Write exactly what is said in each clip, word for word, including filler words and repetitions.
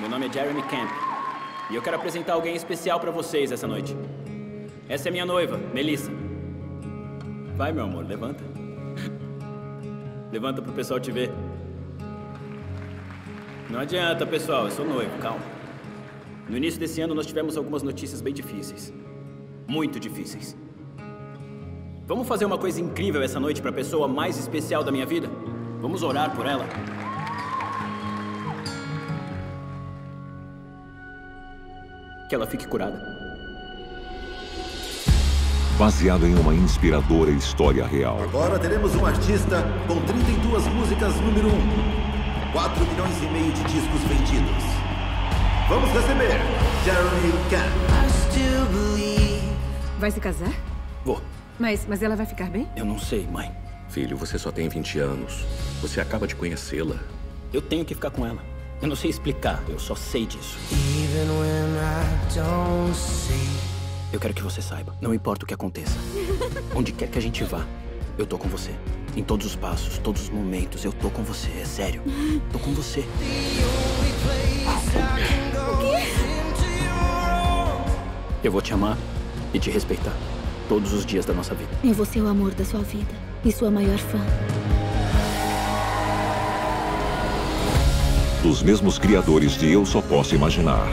Meu nome é Jeremy Camp. E eu quero apresentar alguém especial pra vocês essa noite. Essa é minha noiva, Melissa. Vai, meu amor, levanta. Levanta pro pessoal te ver. Não adianta, pessoal, eu sou noivo, calma. No início desse ano, nós tivemos algumas notícias bem difíceis. Muito difíceis. Vamos fazer uma coisa incrível essa noite pra pessoa mais especial da minha vida? Vamos orar por ela? Que ela fique curada. Baseado em uma inspiradora história real. Agora teremos um artista com trinta e duas músicas número um. quatro milhões e meio de discos vendidos. Vamos receber Jeremy Camp. Vai se casar? Vou. Mas, mas ela vai ficar bem? Eu não sei, mãe. Filho, você só tem vinte anos. Você acaba de conhecê-la. Eu tenho que ficar com ela. Eu não sei explicar, eu só sei disso. Eu quero que você saiba, não importa o que aconteça. Onde quer que a gente vá, eu tô com você. Em todos os passos, todos os momentos, eu tô com você, é sério. Tô com você. O quê? Eu vou te amar e te respeitar todos os dias da nossa vida. Eu vou ser o amor da sua vida e sua maior fã. Dos mesmos criadores de Eu Só Posso Imaginar.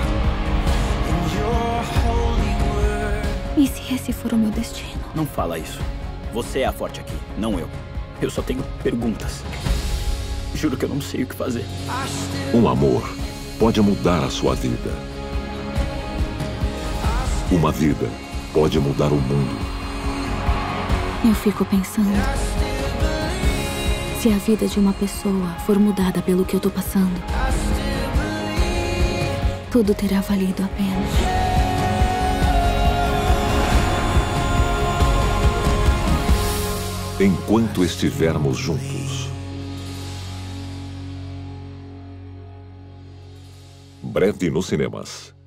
E se esse for o meu destino? Não fala isso. Você é a forte aqui, não eu. Eu só tenho perguntas. Juro que eu não sei o que fazer. Um amor pode mudar a sua vida. Uma vida pode mudar o mundo. Eu fico pensando, se a vida de uma pessoa for mudada pelo que eu tô passando, tudo terá valido a pena. Enquanto estivermos juntos. Breve nos cinemas.